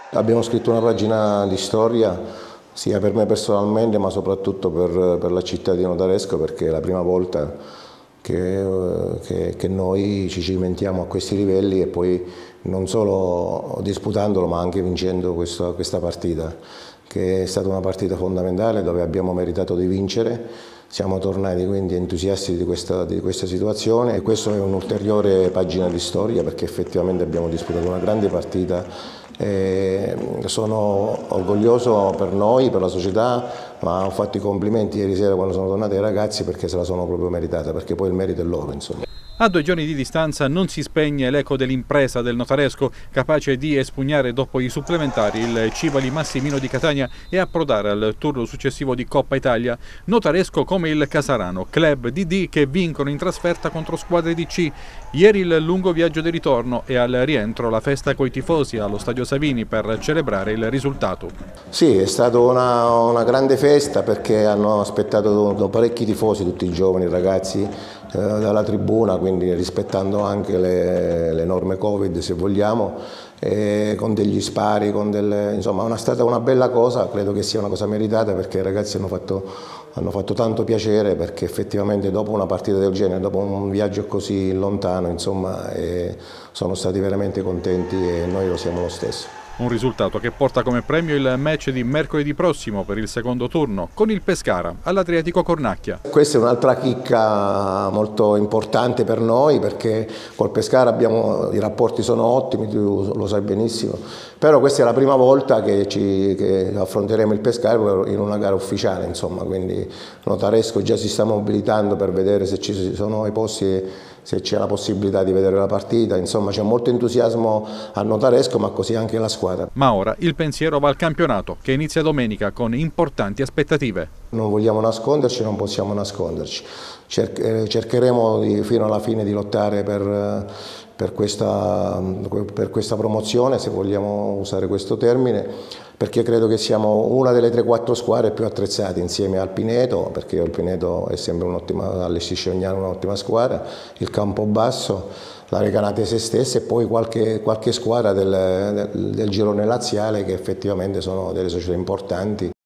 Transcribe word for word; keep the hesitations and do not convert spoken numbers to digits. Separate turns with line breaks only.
Abbiamo scritto una pagina di storia sia per me personalmente ma soprattutto per, per la città di Notaresco, perché è la prima volta che, che, che noi ci cimentiamo a questi livelli e poi non solo disputandolo ma anche vincendo questa, questa partita, che è stata una partita fondamentale dove abbiamo meritato di vincere. Siamo tornati quindi entusiasti di questa, di questa situazione e questo è un'ulteriore pagina di storia, perché effettivamente abbiamo disputato una grande partita. E sono orgoglioso per noi, per la società, ma ho fatto i complimenti ieri sera quando sono tornati ai ragazzi, perché se la sono proprio meritata, perché poi il merito è loro, insomma.
A due giorni di distanza non si spegne l'eco dell'impresa del Notaresco, capace di espugnare dopo i supplementari il Civali Massimino di Catania e approdare al turno successivo di Coppa Italia. Notaresco come il Casarano, club D D che vincono in trasferta contro squadre di C. Ieri il lungo viaggio di ritorno e al rientro la festa coi tifosi allo Stadio Savini per celebrare il risultato.
Sì, è stata una, una grande festa, perché hanno aspettato parecchi tifosi, tutti i giovani ragazzi, eh, dalla tribuna, quindi rispettando anche le, le norme Covid, se vogliamo, e con degli spari, con delle, insomma è stata una bella cosa, credo che sia una cosa meritata, perché i ragazzi hanno fatto, hanno fatto tanto piacere, perché effettivamente dopo una partita del genere, dopo un viaggio così lontano, insomma, eh, sono stati veramente contenti e noi lo siamo lo stesso.
Un risultato che porta come premio il match di mercoledì prossimo per il secondo turno con il Pescara all'Adriatico Cornacchia.
Questa è un'altra chicca molto importante per noi, perché col Pescara abbiamo, i rapporti sono ottimi, tu lo sai benissimo, però questa è la prima volta che, ci, che affronteremo il Pescara in una gara ufficiale, insomma, quindi Notaresco già si sta mobilitando per vedere se ci sono i posti, se c'è la possibilità di vedere la partita, insomma c'è molto entusiasmo a Notaresco, ma così anche la squadra.
Ma ora il pensiero va al campionato, che inizia domenica con importanti aspettative.
Non vogliamo nasconderci, non possiamo nasconderci. Cercheremo di, fino alla fine di lottare per, per, questa, per questa promozione, se vogliamo usare questo termine, perché credo che siamo una delle tre quattro squadre più attrezzate insieme al Pineto, perché il Pineto è sempre un'ottima, allestisce ogni anno un'ottima squadra, il Campobasso, la Recanatese stessa e poi qualche, qualche squadra del, del, del girone laziale, che effettivamente sono delle società importanti.